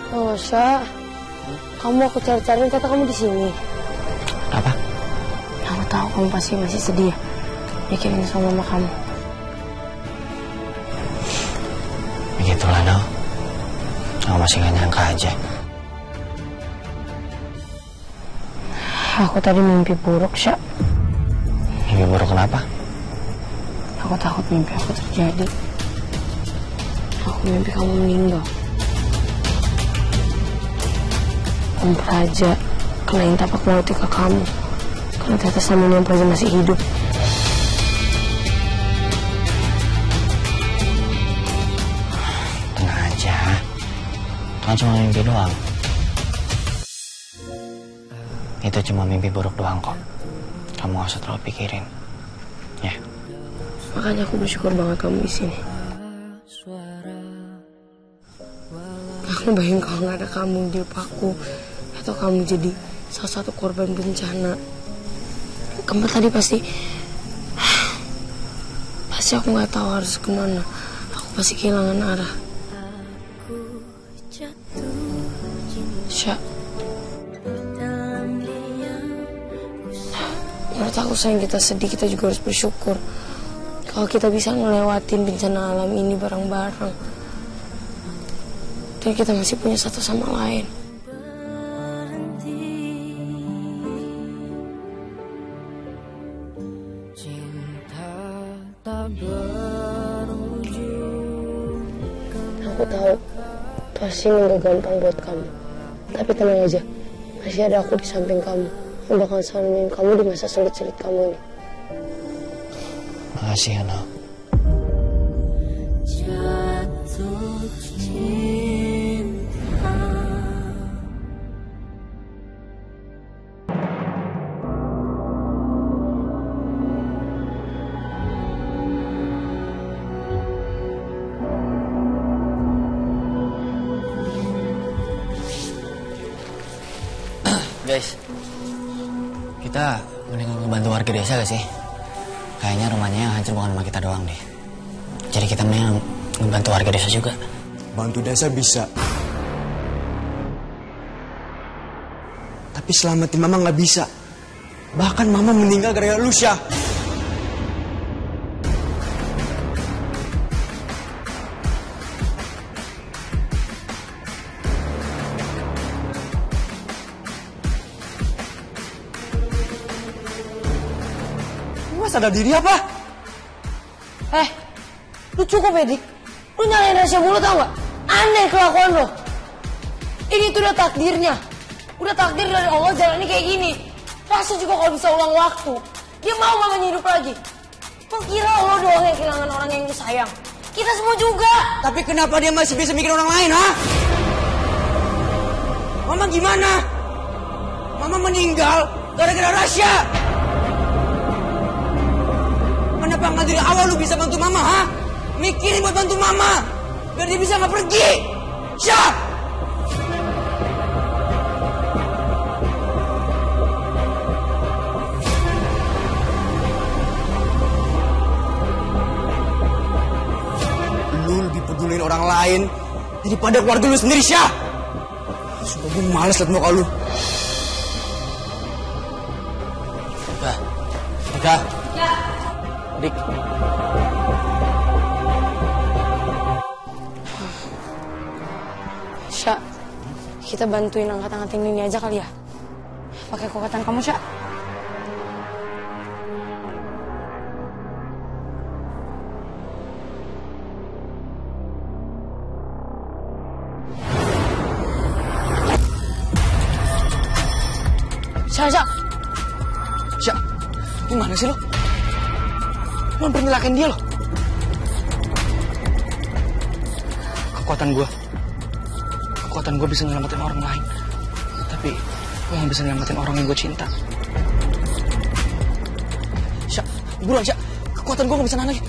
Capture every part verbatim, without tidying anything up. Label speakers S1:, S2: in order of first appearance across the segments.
S1: Oh, Sya, kamu aku cari-cari, kata kamu di sini.
S2: Apa?
S1: Aku tahu kamu pasti masih sedih ya, mikirin sama mama kamu.
S2: Begitulah, No. Aku masih gak nyangka aja.
S1: Aku tadi mimpi buruk, Sya.
S2: Mimpi buruk kenapa?
S1: Aku takut mimpi aku terjadi. Aku mimpi kamu meninggal. Om Praja kenain tapak maut ke kamu. Karena ternyata selama ini Om Praja masih hidup.
S2: Tenang aja. Kan cuma mimpi doang. Itu cuma mimpi buruk doang kok. Kamu gak usah terlalu pikirin. Ya.
S1: Makanya aku bersyukur banget kamu di sini. Aku bayangin kalau nggak ada kamu di hidup aku, atau kamu jadi salah satu korban bencana, kamu tadi pasti, pasti aku nggak tahu harus kemana. Aku pasti kehilangan arah. Sya, menurut aku sayang kita sedih, kita juga harus bersyukur kalau kita bisa ngelewatin bencana alam ini bareng-bareng. Dan kita masih punya satu sama lain. Aku tahu pasti nggak gampang buat kamu, tapi tenang aja, masih ada aku di samping kamu. Aku bakal selalu nemenin kamu di masa sulit-sulit kamu ini.
S2: Makasih ya, No. Guys, kita mendingan ngebantu warga desa gak sih? Kayaknya rumahnya yang hancur bukan rumah kita doang deh. Jadi kita mendingan ngebantu warga desa juga.
S3: Bantu desa bisa. Tapi selamatin mama gak bisa. Bahkan mama meninggal gara-gara lu, Syah. Sadar diri apa?
S1: Eh, lu cukup ya, Dik. Lu nyalain rahasia mulu, tau gak? Aneh kelakuan lo. Ini tuh udah takdirnya. Udah takdir dari Allah jalannya kayak gini. Rasa juga kalau bisa ulang waktu, dia mau mamanya hidup lagi. Kok kira lo doang yang kehilangan orang yang lu sayang? Kita semua juga.
S3: Tapi kenapa dia masih bisa mikir orang lain, ha? Mama gimana? Mama meninggal gara-gara rahasia. Kenapa nggak dari awal lu bisa bantu mama, ha? Mikirin buat bantu mama, biar dia bisa nggak pergi. Syah! Lu lebih pedulin orang lain daripada keluarga lu sendiri, Syah. Sumpah gue males liat muka lu.
S2: Ika, Ika. Dik.
S1: Sya, kita bantuin angkat-angkatin ini aja kali ya. Pakai kekuatan kamu, Sya. Sya, Sya.
S3: Sya, gimana sih lo? Lo hampir nyelakain dia loh. Kekuatan gue, kekuatan gue bisa nyelamatin orang lain. Tapi gue gak bisa nyelamatin orang yang gue cinta. Sya, buruan Sya, kekuatan gue gak bisa nahan lagi.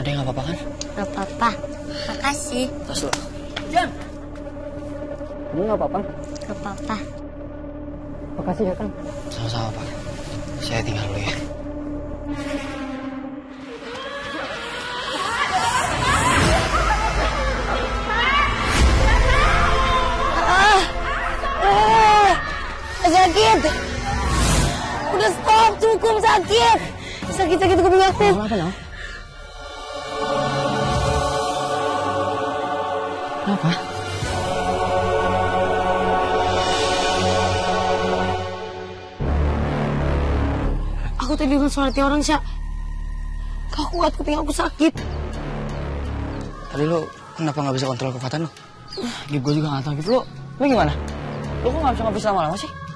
S4: Gak apa-apa. Makasih.
S3: Tas lo.
S2: Jan, kamu
S3: nggak apa-apa?
S4: Gak apa-apa.
S3: Makasih ya, Kang.
S2: Sama-sama, Pak. Saya tinggal dulu ya.
S1: Ah, sakit. Udah stop, cukup sakit. Sakit-sakit kuping aku.
S3: Kenapa, Nal? Kenapa?
S1: Aku tadi dengar suara tiap orang, Syak. Gak kuat, kuping aku sakit.
S3: Tadi lu kenapa nggak bisa kontrol kekuatan lu? Gitu gue juga nggak tahu gitu. Lu, lu gimana? Lu kok nggak bisa nggak bisa lama-lama sih?